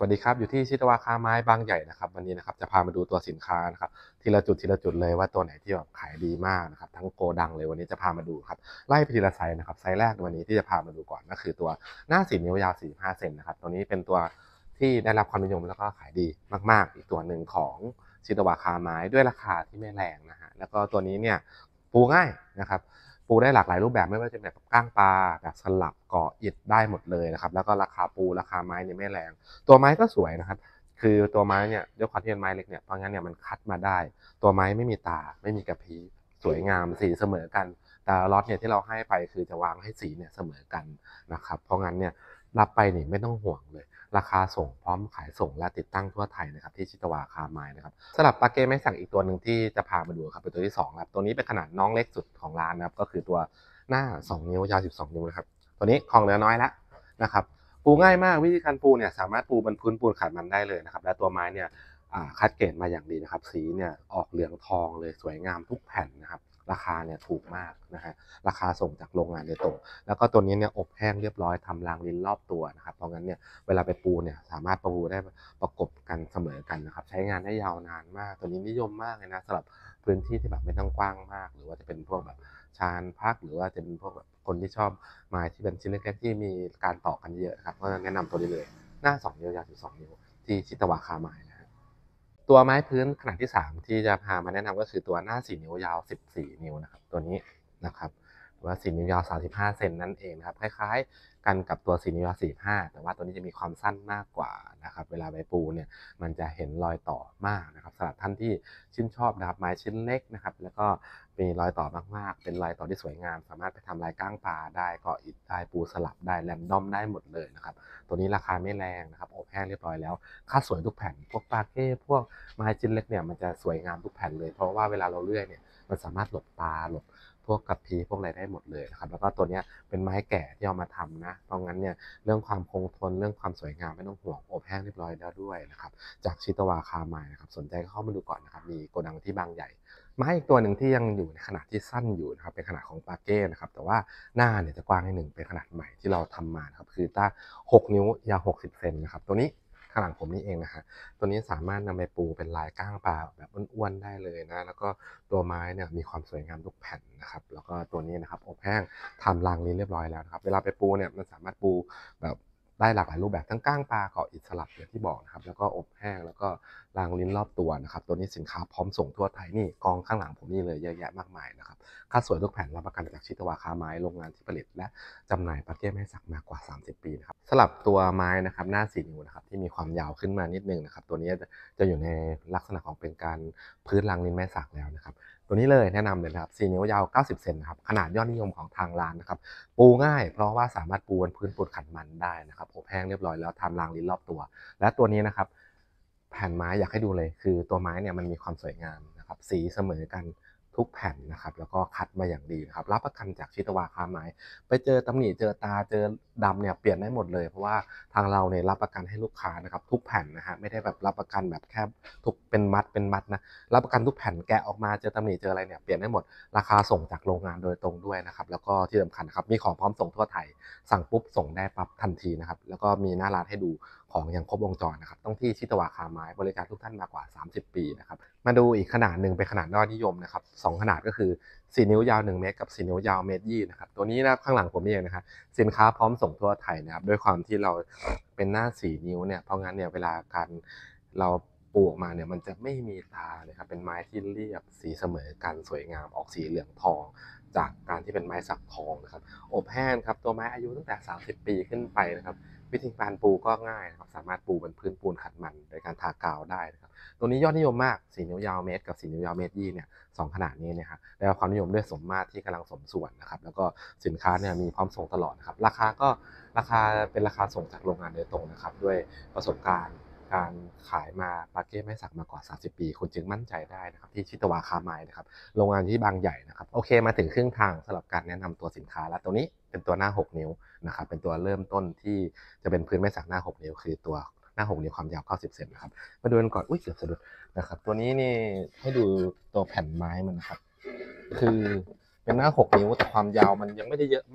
วัสดีครับอยู่ที่ชิตวาค้าไม้บางใหญ่นะครับวันนี้นะครับจะพามาดูตัวสินค้านะครับทีละจุดเลยว่าตัวไหนที่แบบขายดีมากนะครับทั้งโกดังเลยวันนี้จะพามาดูครับไล่ไปทีละไซส์นะครับไซส์แรกวันนี้ที่จะพามาดูก่อนก็คือตัวหน้า4 นิ้วยาว45เซนนะครับตัวนี้เป็นตัวที่ได้รับความนิยมแล้วก็ขายดีมากๆอีกตัวหนึ่งของชิตวาค้าไม้ด้วยราคาที่ไม่แรงนะฮะแล้วก็ตัวนี้เนี่ยปูง่ายนะครับปูได้หลากหลายรูปแบบไม่ว่าจะเป็นแบบก้างปลาแบบสลับก่ออิฐได้หมดเลยนะครับแล้วก็ราคาปูราคาไม้เนี่ยไม่แรง ตัวไม้ก็สวยนะครับ คือตัวไม้เนี่ยด้วยความที่เป็นไม้เล็กเนี่ยเพราะงั้นเนี่ยมันคัดมาได้ ตัวไม้ไม่มีตาไม่มีกระพี้สวยงามสีเสมอกัน แต่ล็อตเนี่ยที่เราให้ไปคือจะวางให้สีเนี่ยเสมอกันนะครับ เพราะงั้นเนี่ยรับไปนี่ไม่ต้องห่วงเลย ราคาส่งพร้อมขายส่งและติดตั้งทั่วไทยนะครับที่ชิตวาคาไม้นะครับสำหรับปาเก้ไม้สักอีกตัวหนึ่งที่จะพามาดูครับเป็นตัวที่2ครับตัวนี้เป็นขนาดน้องเล็กสุดของร้านนะครับก็คือตัวหน้า2นิ้วยาว12นิ้วนะครับตัวนี้ของเหลือน้อยแล้วนะครับ ปูง่ายมากวิธีการปูเนี่ยสามารถปูบนพื้นปูนขัดมันได้เลยนะครับและตัวไม้เนี่ยคัดเกรดมาอย่างดีนะครับสีเนี่ยออกเหลืองทองเลยสวยงามทุกแผ่นนะครับราคาเนี่ยถูกมากนะฮะราคาส่งจากโรงงานโดยตรงแล้วก็ตัวนี้เนี่ยอบแห้งเรียบร้อยทำรางลิ้นรอบตัวนะครับเพราะงั้นเนี่ยเวลาไปปูเนี่ยสามารถปูได้ประกบกันเสมอกันนะครับใช้งานได้ยาวนานมากตัวนี้นิยมมากเลยนะสำหรับพื้นที่ที่แบบไม่ต้องกว้างมากหรือว่าจะเป็นพวกแบบชานพักหรือว่าจะเป็นพวกแบบคนที่ชอบไม้ที่เป็นชิ้นเล็กๆที่มีการต่อกันเยอะครับก็แนะนำตัวนี้เลยหน้า2นิ้วยาว12นิ้วที่ชิตาวาคาไม้นะฮะตัวไม้พื้นขนาดที่3ที่จะพามาแนะนำก็คือตัวหน้า4นิ้วยาว14นิ้วนะครับตัวนี้นะครับหรือว่า4นิ้วยาว35เซนนั่นเองนะครับคล้ายๆกันกับตัว4นิ้วยาว45แต่ว่าตัวนี้จะมีความสั้นมากกว่านะครับเวลาใบปูเนี่ยมันจะเห็นรอยต่อมากนะครับสำหรับท่านที่ชื่นชอบนะครับไม้ชิ้นเล็กนะครับแล้วก็มีรอยต่อมากๆเป็นรอยต่อที่สวยงามสามารถไปทำลายก้างปลาได้ก่ออิฐได้ปูสลับได้แรนดอมได้หมดเลยนะครับตัวนี้ราคาไม่แรงนะครับอบแห้งเรียบร้อยแล้วคัดสวยทุกแผ่นพวกปาเก้พวกไม้ชิ้นเล็กเนี่ยมันจะสวยงามทุกแผ่นเลยเพราะว่าเวลาเราเลื่อยเนี่ยมันสามารถหลบตาหลบพวกกระพี้พวกอะไรได้หมดเลยนะครับแล้วก็ตัวนี้เป็นไม้แก่ที่เอามาทำนะเพราะงั้นเนี่ยเรื่องความคงทนเรื่องความสวยงามไม่ต้องห่วงอบแห้งเรียบร้อยแล้วด้วยนะครับจากชิตาวาคาไมายนะครับสนใจก็เข้ามาดูก่อนนะครับมีโกดังที่บางใหญ่ ไม้อีกตัวหนึ่งที่ยังอยู่ในขนาดที่สั้นอยู่นะครับเป็นขนาดของปาเก้นะครับแต่ว่าหน้าเนี่ยจะกว้างนิดหนึ่งเป็นขนาดใหม่ที่เราทำมาครับคือต้า6นิ้วยาว60เซนนะครับตัวนี้ข้างหลังผมนี่เองนะฮะตัวนี้สามารถนำไปปูเป็นลายก้างปลาแบบอ้วนๆได้เลยนะแล้วก็ตัวไม้เนี่ยมีความสวยงามทุกแผ่นนะครับแล้วก็ตัวนี้นะครับอบแห้งทำรางลิ้นเรียบร้อยแล้วนะครับเวลาไปปูเนี่ยมันสามารถปูแบบได้หลากหลายรูปแบบทั้งก้างปลาเกาะอิฐสลับอย่างที่บอกนะครับแล้วก็อบแห้งแล้วก็รางลิ้นรอบตัวนะครับตัวนี้สินค้าพร้อมส่งทั่วไทยนี่กองข้างหลังผมนี่เลยเยอะแยะมากมายนะครับค่าสวยทุกแผ่นรับประกันจากชิตวาค้าไม้โรงงานที่ผลิตและจำหน่ายปาเก้ไม้สักมากว่า30ปีนะครับสำหรับตัวไม้นะครับหน้า4นิ้วนะครับที่มีความยาวขึ้นมานิดนึงนะครับตัวนี้จะอยู่ในลักษณะของเป็นการพื้นรางลิ้นไม้สักแล้วนะครับตัวนี้เลยแนะนำเลยนะครับ4นิ้วยาว90เซนนะครับขนาดยอดนิยมของทางร้านนะครับ ปูง่ายเพราะว่าสามารถปูบนพื้นปูนขัดมันได้นะครับอบแห้งเรียบร้อยแล้วทำรางลิ้นรอบตัวและตัวนี้นะครับแผ่นไม้อยากให้ดูเลยคือตัวไม้เนี่ยมันมีความสวยงามนะครับสีเสมอกันทุกแผ่นนะครับแล้วก็คัดมาอย่างดีนะครับรับประกันจากชิตวาค้าไม้ไปเจอตำหนิเจอตาเจอดำเนี่ยเปลี่ยนได้หมดเลยเพราะว่าทางเราเนี่ยรับประกันให้ลูกค้านะครับทุกแผ่นนะฮะไม่ได้แบบรับประกันแบบแค่ทุกเป็นมัดนะรับประกันทุกแผ่นแกะออกมาเจอตำหนิเจออะไรเนี่ยเปลี่ยนได้หมด ราคาส่งจากโรงงานโดยตรงด้วยนะครับแล้วก็ที่สำคัญนะครับมีของพร้อมส่งทั่วไทยสั่งปุ๊บส่งได้ปั๊บทันทีนะครับแล้วก็มีหน้าร้านให้ดูของอย่างครบวงจรนะครับต้องที่ชิตวาคาไม้บริการทุกท่านมากกว่า30ปีนะครับมาดูอีกขนาดหนึ่งเป็นขนาดยอดนิยมนะครับ2ขนาดก็คือ4นิ้วยาว1เมตรกับ4นิ้วยาว1.20 เมตรนะครับตัวนี้นะข้างหลังผมเองนะครับสินค้าพร้อมส่งทั่วไทยนะครับด้วยความที่เราเป็นหน้า4นิ้วเนี่ยเพราะงั้นเนี่ยเวลาการเราปูออกมาเนี่ยมันจะไม่มีตาเลยครับเป็นไม้ที่เรียบสีเสมอกันสวยงามออกสีเหลืองทองจากการที่เป็นไม้สักทองนะครับอบแห้งครับตัวไม้อายุตั้งแต่30ปีขึ้นไปนะครับวิธีการปูก็ง่ายนะครับสามารถปูบนพื้นปูนขัดมันโดยการทากาวได้นะครับตัวนี้ยอดนิยมมาก4นิ้วยาวเมตรกับ4นิ้วยาวเมตร20เนี่ย2ขนาดนี้เนี่ยครับได้รับความนิยมด้วยสมมาตรที่กำลังสมส่วนนะครับแล้วก็สินค้าเนี่ยมีพร้อมส่งตลอดนะครับราคาเป็นราคาส่งจากโรงงานโดยตรงนะครับด้วยประสบการณ์การขายมาปาเก้ไม้สักมากว่า30ปีคุณจึงมั่นใจได้นะครับที่ชิตวาค้าไม้นะครับโรงงานที่บางใหญ่นะครับโอเคมาถึงครึ่งทางสำหรับการแนะนำตัวสินค้าแล้วตัวนี้เป็นตัวหน้า6นิ้วนะครับเป็นตัวเริ่มต้นที่จะเป็นพื้นไม้สักหน้า6นิ้วคือตัวหน้า6นิ้วความยาว90เซนนะครับมาดูกันก่อนอุ้ยเกือบสะดุดนะครับตัวนี้นี่ให้ดูตัวแผ่นไม้มันนะครับคือเป็นหน้า6นิ้วแต่ความยาวมันยังไม่ได้เยอะมาก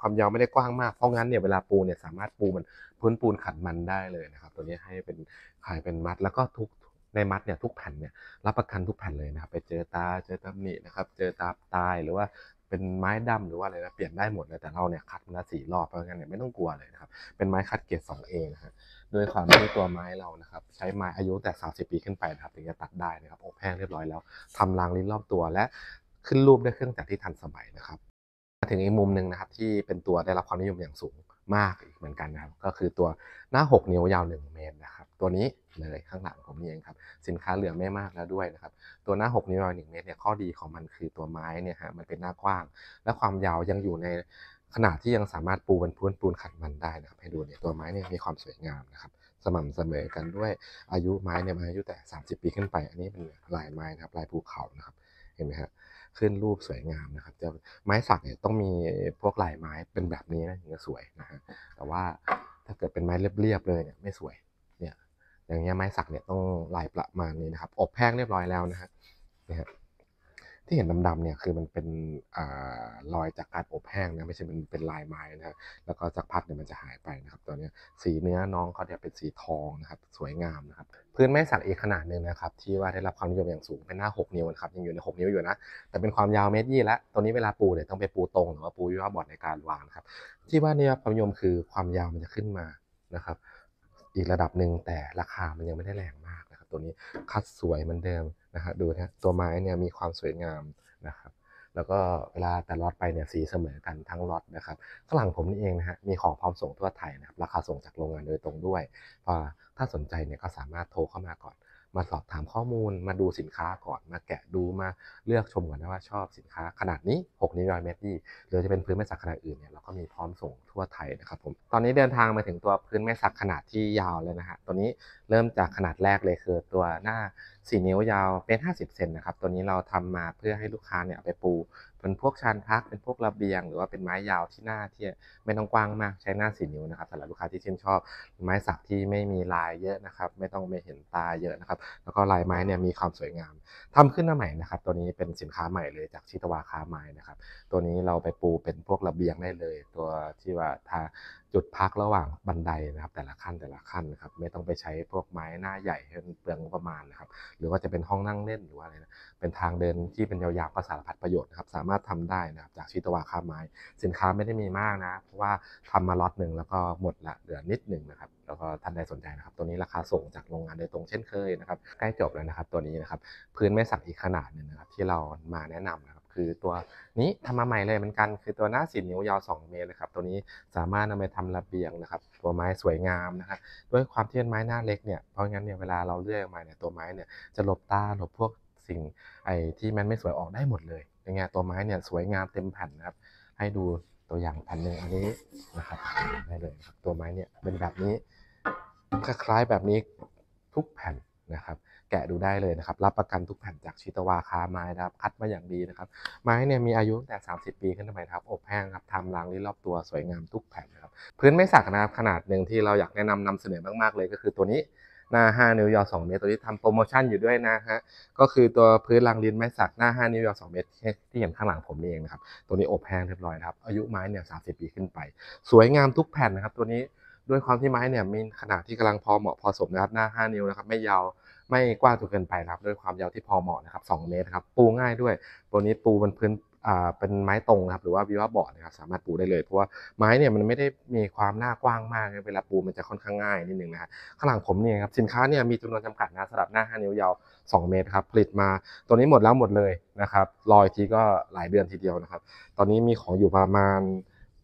ความยาวไม่ได้กว้างมากเพราะงั้นเนี่ยเวลาปูเนี่ยสามารถปูมันพื้นปูนขัดมันได้เลยนะครับตัวนี้ให้เป็นขายเป็นมัดแล้วก็ทุกในมัดเนี่ยทุกแผ่นเนี่ยรับประกันทุกแผ่นเลยนะครับไปเจอตำหนินะครับเจอตาตายหรือว่าเป็นไม้ดำหรือว่าอะไรนะเปลี่ยนได้หมดเลยแต่เราเนี่ยคัดมาละ4 รอบเพราะงั้นเนี่ยไม่ต้องกลัวเลยนะครับเป็นไม้คัดเกรด 2A นะฮะด้วยความที่ตัวไม้เรานะครับใช้ไม้อายุแต่30 ปีขึ้นไปนะครับถึงจะตัดได้นะครับอบแห้งเรียบร้อยแล้วทำรางลิ้นรอบตัวและขึ้นรูปด้วยเครื่องจักรที่ทันสมัยนะครับมาถึงอีกมุมหนึ่งนะครับที่เป็นตัวได้รับความนิยมอย่างสูงมากอีกเหมือนกันนะครับก็คือตัวหน้า6 นิ้วยาว1 เมตรนะครับตัวนี้เลยข้างหลังผมนี่เองครับสินค้าเหลือไม่มากแล้วด้วยนะครับตัวหน้า6 นิ้วยาว1 เมตรเนี่ยข้อดีของมันคือตัวไม้เนี่ยฮะมันเป็นหน้ากว้างและความยาวยังอยู่ในขนาดที่ยังสามารถปูเป็นพื้นปูนขัดมันได้นะครับให้ดูเนี่ยตัวไม้เนี่ยมีความสวยงามนะครับสม่ำเสมอกันด้วยอายุไม้เนี่ยมันอายุแต่30 ปีขึ้นไปอันนี้เป็นลายไม้นะครับลายภูเขานะครับเห็นไหมฮะขึ้นรูปสวยงามนะครับจะไม้สักเนี่ยต้องมีพวกลายไม้เป็นแบบนี้นะถึงจะสวยนะฮะแต่ว่าถ้าเกิดเป็นไม้เรียบๆเลยเนี่ยไม่สวยเนี่ยอย่างเงี้ยไม้สักเนี่ยต้องลายประมาณนี้นะครับอบแห้งเรียบร้อยแล้วนะฮะนี่ฮะที่เห็นดำๆเนี่ยคือมันเป็นรอยจากการอบแห้งนะไม่ใช่เป็นลายไม้นะฮะแล้วก็สักพักเนี่ยมันจะหายไปนะครับตัวนี้สีเนื้อน้องเขาเนี่ยเป็นสีทองนะครับสวยงามนะครับพื้นไม้สักอีกขนาดหนึ่งนะครับที่ว่าได้รับความนิยมอย่างสูงเป็นหน้า6 นิ้วนะครับยังอยู่ใน6 นิ้วอยู่นะแต่เป็นความยาว1.20 เมตรแล้วตัวนี้เวลาปูเนี่ยต้องไปปูตรงหรือว่าปูวิวาบอร์ดในการวางนะครับที่ว่าได้รับความนิยมคือความยาวมันจะขึ้นมานะครับอีกระดับหนึ่งแต่ราคามันยังไม่ได้แรงมากนะครับตัวนี้คัดสวยเหมือนเดิมนะครับดูนะตัวไม้เนี่ยมีความสวยงามนะครับแล้วก็เวลาแต่ล็อตไปเนี่ยสีเสมอกันทั้งล็อตนะครับข้างหลังผมนี่เองนะฮะมีของพร้อมส่งทั่วไทยนะครับราคาส่งจากโรงงานโดยตรงด้วยถ้าสนใจเนี่ยก็สามารถโทรเข้ามาก่อนมาสอบถามข้อมูลมาดูสินค้าก่อนมาแกะดูมาเลือกชมก่อนนะว่าชอบสินค้าขนาดนี้6 นิ้ว100 เมตรนี่หรือจะเป็นพื้นไม้สักขนาดอื่นเนี่ยเราก็มีพร้อมส่งทั่วไทยนะครับผมตอนนี้เดินทางมาถึงตัวพื้นไม้สักขนาดที่ยาวเลยนะฮะตัวนี้เริ่มจากขนาดแรกเลยคือตัวหน้า4 นิ้วยาวเป็น50 เซนนะครับตัวนี้เราทำมาเพื่อให้ลูกค้าเนี่ยเอาไปปูเป็นพวกชานพักเป็นพวกระเบียงหรือว่าเป็นไม้ยาวที่หน้าที่ไม่ต้องกว้างมากใช้หน้า4 นิ้วนะครับสำหรับลูกค้าที่ชื่นชอบไม้สักที่ไม่มีลายเยอะนะครับไม่ต้องไม่เห็นตาเยอะนะครับแล้วก็ลายไม้เนี่ยมีความสวยงามทำขึ้นมาใหม่นะครับตัวนี้เป็นสินค้าใหม่เลยจากชิตวาค้าไม้นะครับตัวนี้เราไปปูเป็นพวกระเบียงได้เลยตัวที่ว่าทาจุดพักระหว่างบันไดนะครับแต่ละขั้นนะครับไม่ต้องไปใช้พวกไม้หน้าใหญ่ให้มันเปลืองงบประมาณนะครับหรือว่าจะเป็นห้องนั่งเล่นหรือว่าอะไรนะเป็นทางเดินที่เป็นยาวๆก็สารพัดประโยชน์นะครับสามารถทำได้นะครับจากชิตวาค้าไม้สินค้าไม่ได้มีมากนะเพราะว่าทำมาล็อตหนึ่งแล้วก็หมดละเหลือนิดหนึ่งนะครับแล้วก็ท่านใดสนใจนะครับตัวนี้ราคาส่งจากโรงงานโดยตรงเช่นเคยนะครับใกล้จบแล้วนะครับตัวนี้นะครับพื้นไม้สักอีกขนาดหนึ่งนะครับที่เรามาแนะนำนะครับคือตัวนี้ทำมาใหม่เลยเหมือนกันคือตัวหน้า4 นิ้วยาว2 เมตรเลยครับตัวนี้สามารถนำไปทำระเบียงนะครับตัวไม้สวยงามนะครับด้วยความที่เป็นไม้หน้าเล็กเนี่ยเพราะงั้นเนี่ยเวลาเราเลื่อยออกมาเนี่ยตัวไม้เนี่ยจะหลบตาหลบพวกสิ่งที่มันไม่สวยออกได้หมดเลยอย่างเงี้ยตัวไม้เนี่ยสวยงามเต็มแผ่นนะครับให้ดูตัวอย่างแผ่นหนึ่งอันนี้นะครับได้เลยครับตัวไม้เนี่ยเป็นแบบนี้คล้ายๆแบบนี้ทุกแผ่นนะครับแกะดูได้เลยนะครับรับประกันทุกแผ่นจากชิตวาค้าไม้นะครับคัดมาอย่างดีนะครับไม้เนี่ยมีอายุตั้งแต่30 ปีขึ้นไปครับอบแห้งครับทำรางลิ้นรอบตัวสวยงามทุกแผ่นนะครับพื้นไม้สักนะครับขนาดหนึ่งที่เราอยากแนะนำเสนอมากๆเลยก็คือตัวนี้หน้า5 นิ้วยาว2 เมตรตัวนี้ทำโปรโมชั่นอยู่ด้วยนะฮะก็คือตัวพื้นรางลิ้นไม้สักหน้า5 นิ้วยาว2 เมตรที่เห็นข้างหลังผมนี่เองนะครับตัวนี้อบแห้งเรียบร้อยครับอายุไม้เนี่ย30 ปีขึ้นไปสวยงามทุกแผ่นนะครับตัวนี้ด้วยความที่ไม้เนี่ยมีขนาดที่กำลังพอเหมาะพอสมนะครับหน้า5 นิ้วนะครับไม่ยาวไม่กว้างจนเกินไปนะครับด้วยความยาวที่พอเหมาะนะครับ2 เมตรครับปูง่ายด้วยตัวนี้ปูบนพื้นเป็นไม้ตรงนะครับหรือว่าวิวาบอร์ดนะครับสามารถปูได้เลยเพราะว่าไม้เนี่ยมันไม่ได้มีความหน้ากว้างมากเวลาปูมันจะค่อนข้างง่ายนิดนึงนะฮะข้างหลังผมเนี่ยครับสินค้าเนี่ยมีจำนวนจำกัดนะสำหรับหน้า5 นิ้วยาว2 เมตรครับผลิตมาตัวนี้หมดแล้วหมดเลยนะครับรออีกทีก็หลายเดือนทีเดียวนะครับตอนนี้มีของอยู่ประมาณ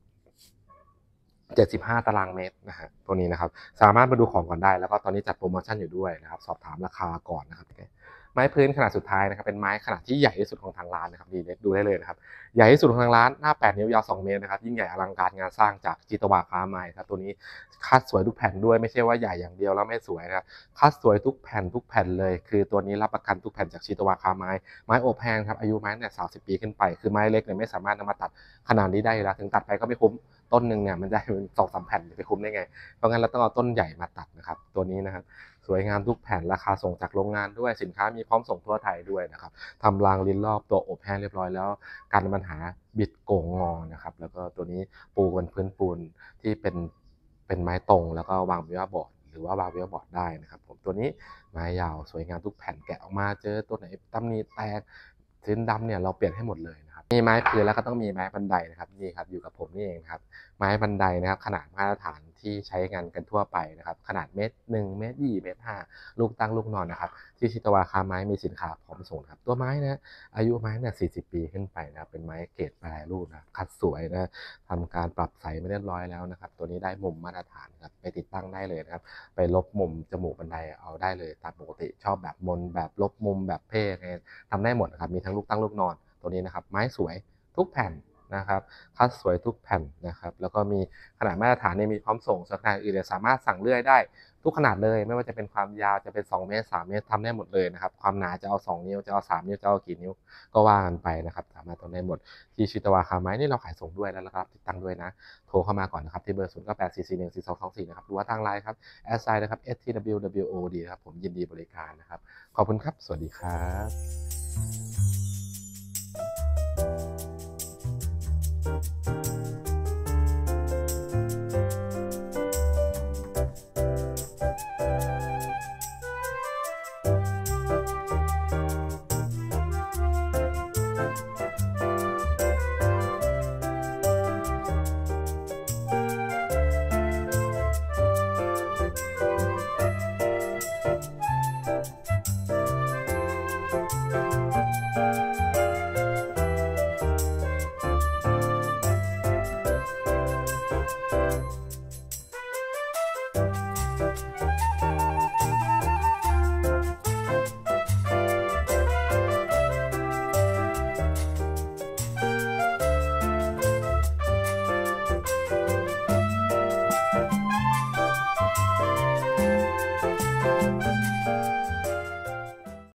75 ตารางเมตรนะฮะตัวนี้นะครับสามารถมาดูของก่อนได้แล้วก็ตอนนี้จัดโปรโมชั่นอยู่ด้วยนะครับสอบถามราคาก่อนนะครับไม้พื้นขนาดสุดท้ายนะครับเป็นไม้ขนาดที่ใหญ่ที่สุดของทางร้านนะครับดูได้เลยนะครับใหญ่ที่สุดของทางร้านหน้า8 นิ้วยาว2 เมตรนะครับยิ่งใหญ่อลังการงานสร้างจากจิตวาค้าไม้ครับตัวนี้คัดสวยทุกแผ่นด้วยไม่ใช่ว่าใหญ่อย่างเดียวแล้วไม่สวยนะครับคัดสวยทุกแผ่นเลยคือตัวนี้รับประกันทุกแผ่นจากจิตวาค้าไม้อบแห้งครับอายุไม้เนี่ย30 ปีขึ้นไปคือไม้เล็กเนี่ยไม่สามารถนำมาตัดขนาดนี้ได้แล้วถึงตัดไปก็ไม่คุ้มต้นหนึ่งเนี่ยมันจะเป็น2-3 แผ่นจะไปคุ้มได้ไงเพราะงั้นเราต้องเอาต้นใหญ่มาตัดนะครับตัวนี้นะครับสวยงามทุกแผ่นราคาส่งจากโรงงานด้วยสินค้ามีพร้อมส่งทั่วไทยด้วยนะครับทำรางลิ้นรอบตัวอบแห้งเรียบร้อยแล้วกันปัญหาบิดโก่งงอนะครับแล้วก็ตัวนี้ปูบนพื้นปูนที่เป็นไม้ตรงแล้วก็วางเวลาบอร์ดหรือว่าวางเวลาบอร์ดได้นะครับผมตัวนี้ไม้ยาวสวยงามทุกแผ่นแกะออกมาเจอตัวไหนตำหนิแตกชิ้นดำเนี่ยเราเปลี่ยนให้หมดเลยนะครับมีไม้พื้นแล้วก็ต้องมีไม้บันไดนะครับนี่ครับอยู่กับผมนี่เองครับไม้บันไดนะครับขนาดมาตรฐานที่ใช้งานกันทั่วไปนะครับขนาด1 เมตร 20 เมตร 5ลูกตั้งลูกนอนนะครับที่ชิตาวาค้าไม้มีสินค้าพร้อมส่งครับตัวไม้นะอายุไม้เนี่ย40 ปีขึ้นไปนะครับเป็นไม้เกรดแปรรูปนะคัดสวยนะทำการปรับใสไม่เรียบร้อยแล้วนะครับตัวนี้ได้มุมมาตรฐานครับไปติดตั้งได้เลยนะครับไปลบมุมจมูกบันไดเอาได้เลยตามปกติชอบแบบมนแบบลบมุมแบบเพ่ทำได้หมดครับมีทั้งลูกตั้งลูกนอนตัวนี้นะครับไม้สวยทุกแผ่นนะครับคัดสวยทุกแผ่นนะครับแล้วก็มีขนาดมาตรฐานมีพร้อมส่งสาขาอื่นสามารถสั่งเลื่อยได้ทุกขนาดเลยไม่ว่าจะเป็นความยาวจะเป็น2 เมตร 3 เมตรทำได้หมดเลยนะครับความหนาจะเอา2 นิ้วจะเอา3 นิ้วจะเอากี่นิ้วก็ว่ากันไปนะครับสามารถทำได้หมดที่ชิตาวาคาไม้นี่เราขายส่งด้วยแล้วนะครับติดตั้งด้วยนะโทรเข้ามาก่อนนะครับที่เบอร์0984414224นะครับหรือว่าทางไลน์ครับนะครับ STWWOD นะครับผมยินดีบริการนะครับขอบคุณครับสวัสดีครับ